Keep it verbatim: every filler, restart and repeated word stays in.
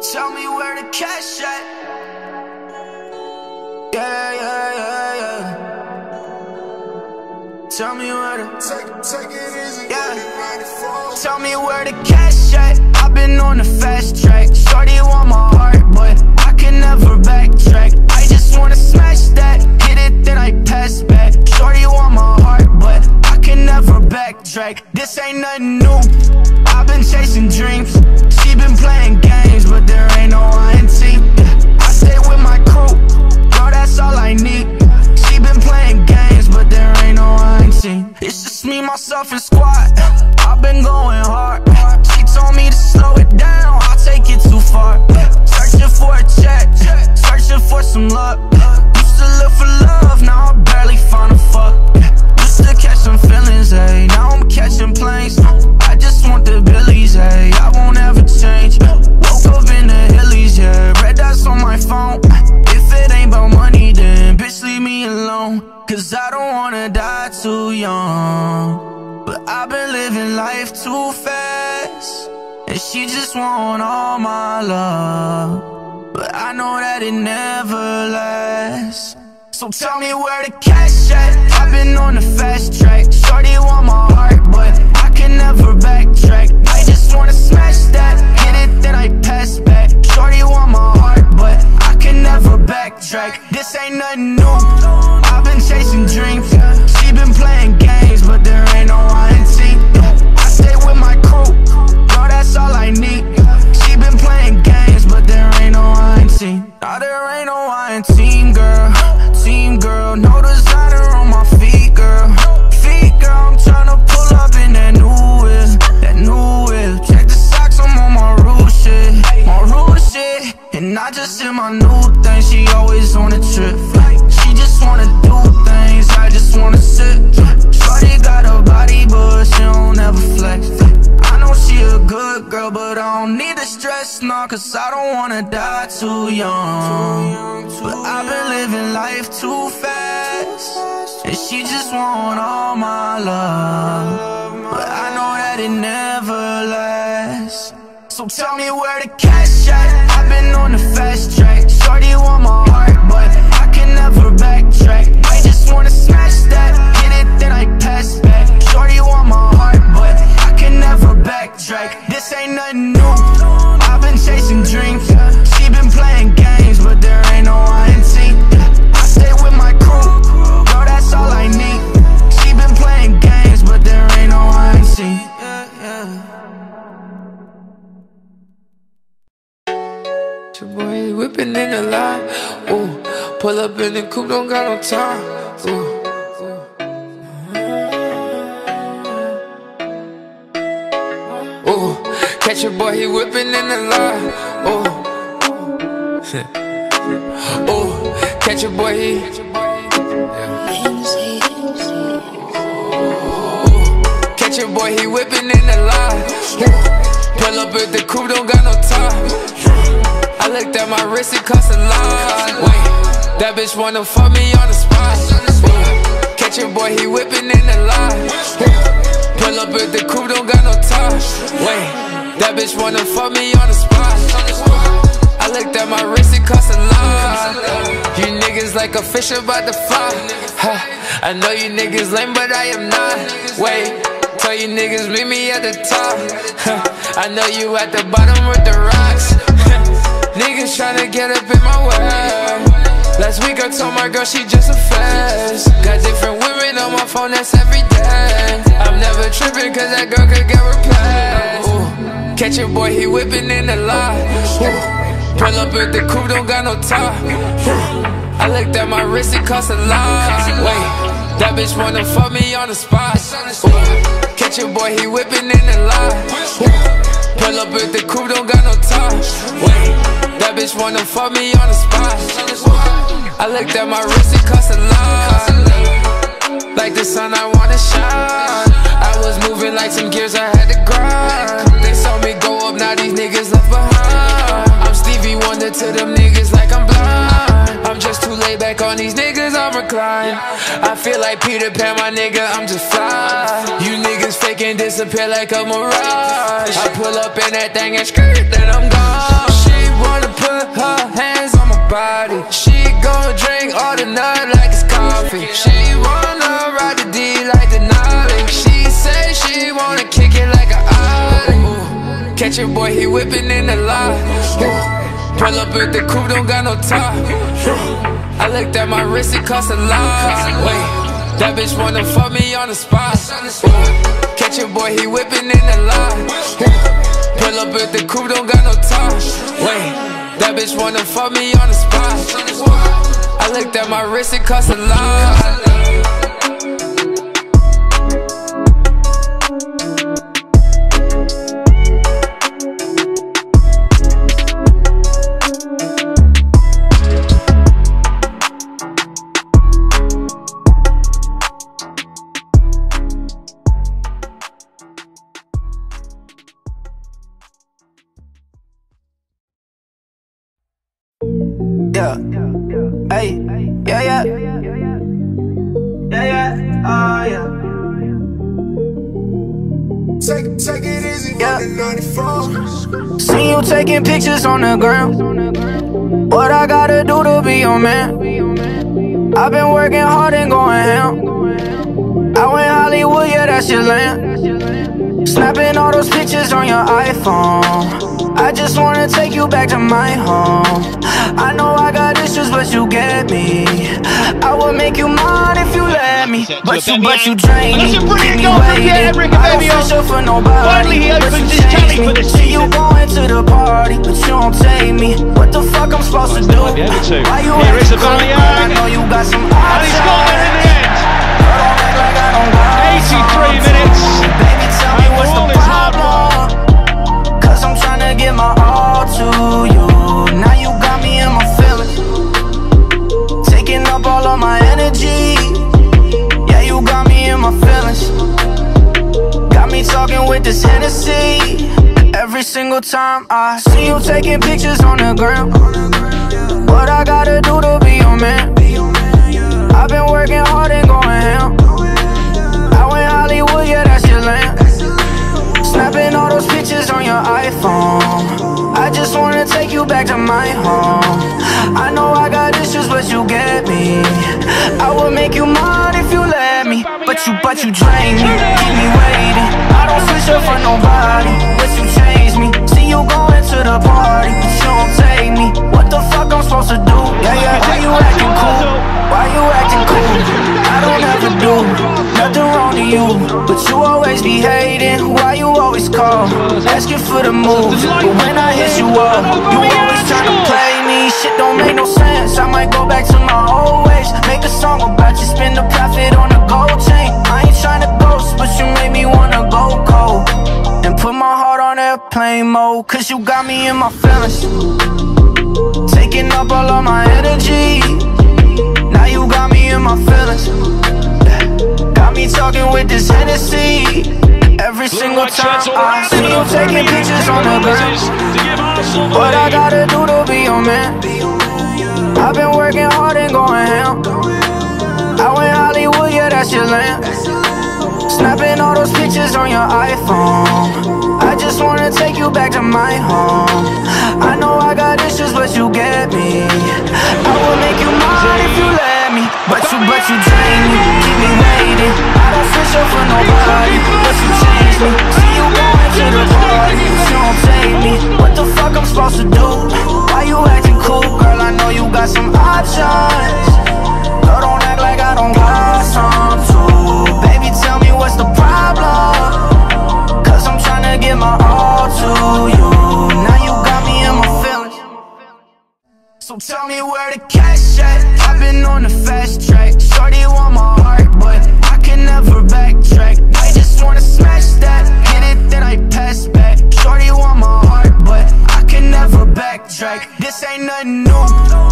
Tell me where the cash at. Yeah, yeah, yeah, yeah. Tell me where the take, take it easy. Yeah. Tell me where the cash at. I've been on the fast track. Shorty want my heart, but I can never backtrack. I just wanna smash that, hit it, then I pass back. Shorty want my heart, but I can never backtrack. This ain't nothing new. I've been chasing dreams. She been playing games, but there ain't no I N T. I stay with my crew, yo, that's all I need. She been playing games, but there ain't no I N T. It's just me, myself, and squad. I've been going hard. She told me to slow it down, I'll take it too far. Searching for a check, searching for some luck. Used to look for love, now I barely find a fuck. Used to catch some feelings, ayy, now I'm catching planes. I just want the billies, ayy, I won't ever change. Woke up in the hillies, yeah, red dots on my phone. If it ain't about money, then bitch, leave me alone. Cause I don't wanna die too young, but I've been living life too fast, and she just want all my love, but I know that it never lasts. So tell me where the cash at. I've been on the fast track. Shorty want my heart, but I can never backtrack. I just wanna smash that, hit it, then I pass back. Shorty want my heart, but I can never backtrack. This ain't nothing new. I've been chasing dreams. She been playing games, but there ain't no I N T. I stay with my crew, yo, that's all I need. She been playing games, but there ain't no I N T. Nah, there ain't no I N T, girl. Team girl, no designer on my feet, girl. Feet, girl, I'm tryna pull up in that new whip, that new whip. Check the socks, I'm on my rude shit, my rude shit. And I just hit my new thing, she always on a trip. She just wanna do things, I just wanna sit. Shorty got a body, but she don't ever flex. I know she a good girl, but I don't need the stress, nah. Cause I don't wanna die too young, but I've been living life too fast, and she just want all my love, but I know that it never lasts. So tell me where the cash at. I've been on the fast track. Shorty want my heart, but I can never backtrack. I just wanna smash that, hit it, then I pass back. Shorty want my heart, but I can never backtrack. This ain't nothing new. I've been chasing dreams. She been playing games, but there ain't no I N T. I stay with my crew, yo, that's all I need. She been playing games, but there ain't no I N T. Yeah, yeah. Your boy whipping in the line, ooh. Pull up in the coupe, don't got no time, ooh. Ooh, catch your boy, he whipping in the line, ooh. Ooh, catch your boy, he Ooh, catch your boy, he whipping in the line, ooh. Pull up in the coupe, don't got no time. I looked at my wrist, it cost a lot. Wait, that bitch wanna fuck me on the spot. Ooh, catch your boy, he whipping in the line. Pull up with the coupe, don't got no time. Wait, that bitch wanna fuck me on the spot. I looked at my wrist, it cost a lot. You niggas like a fish about to fly. Huh, I know you niggas lame, but I am not. Wait, tell you niggas meet me at the top. Huh, I know you at the bottom with the rocks. Niggas tryna get up in my way. Last week I told my girl she just a fast. Got different women on my phone, that's every day. I'm never tripping cause that girl could get replaced. Ooh, catch your boy, he whipping in the line. Ooh, pull up with the coupe, don't got no top. Ooh, I looked at my wrist, it cost a lot. Wait, that bitch wanna fuck me on the spot. Ooh, catch your boy, he whipping in the line. Ooh, pull up with the coupe, don't got no top. Wait, that bitch wanna fuck me on the spot. I looked at my wrist, it cost a lot. Like the sun, I wanna shine. I was moving like some gears, I had to grind. They saw me go up, now these niggas left behind. I'm Stevie Wonder to them niggas like I'm blind. I'm just too laid back on these niggas, I'm reclined. I feel like Peter Pan, my nigga, I'm just fly. You niggas fake and disappear like a mirage. I pull up in that thing and skirt, then I'm gone. She put her hands on my body. She gon' drink all the nut like it's coffee. She wanna ride the D like Denali. She say she wanna kick it like an ollie. Catch your boy, he whipping in the lot. Pull up with the coupe, don't got no top. I looked at my wrist, it cost a lot. Wait, that bitch wanna fuck me on the spot. Catch your boy, he whipping in the lot. Pull up with the coupe, don't got no top. Wait, that bitch wanna fuck me on the spot. I looked at my wrist, it cost a lot. Yeah, hey, yeah, yeah, yeah, yeah, oh yeah. Take, take it easy, yeah. See you taking pictures on the ground. What I gotta do to be your man? I've been working hard and going ham. I went Hollywood, yeah, that's your land. Snapping all those pictures on your iPhone. I just wanna take you back to my home. I know I got issues, but you get me. I would make you mine if you let me, but you, but you drain me. Keep me waiting. I don't fish for nobody, but you change me. See you going to the party, but you don't take me. What the fuck I'm supposed to do? Why you acting cool? I know you got some options. He's got it in the end. eighty-three minutes. Baby, tell me what's the problem? Cause I'm tryna give my all to you. Now you got me in my feelings, taking up all of my energy. Yeah, you got me in my feelings. Got me talking with this Hennessy. Every single time I see you taking pictures on the ground. What I gotta do to be your man? I've been working hard and going ham. I went Hollywood, yeah, that's your land. Snapping all those pictures on your iPhone. I just wanna take you back to my home. I know I got issues, but you get me. I would make you mine if you let me, but you, but you drain me. Keep me waiting. I don't switch up for nobody, but you change me. See you going to the party, but you don't take me. What the fuck I'm supposed to do? Yeah, yeah, why you acting cool? Why you acting cool? I don't ever do nothing wrong to you, but you always be hating. Why you always call, asking for the moves, but when I hit you up, you always trying to play me. Shit don't make no sense. I might go back to my old ways, make a song about you, spend the profit on a gold chain. I ain't trying to ghost, but you made me wanna go cold and put my heart on airplane mode. Cause you got me in my feelings, taking up all of my energy. Now you got me in my feelings, got me talking with this Hennessy. Every single time I see you taking pictures on the ground. What I gotta do to be your man? I've been working hard and going ham. I went Hollywood, yeah, that's your land. Snapping all those pictures on your iPhone. I just wanna take you back to my home. I know I got issues, but you get me. I will make you mine if you let me, but you, but you drain me. Keep me waiting. I don't switch up for nobody, but you change me. See you going to the party, but you don't take me. What the fuck I'm supposed to do? Why you acting cool? Girl, I know you got some options. Girl, don't act like I don't got some too. Baby, tell me what's the problem? Cause I'm tryna give my all to you. Now you got me in my feelings, so tell me where the cash at. I've been on the fast track. Shorty want my heart, but I can never backtrack. I just wanna smash that, hit it, then I pass back. Shorty want my heart, but I can never backtrack. This ain't nothing new.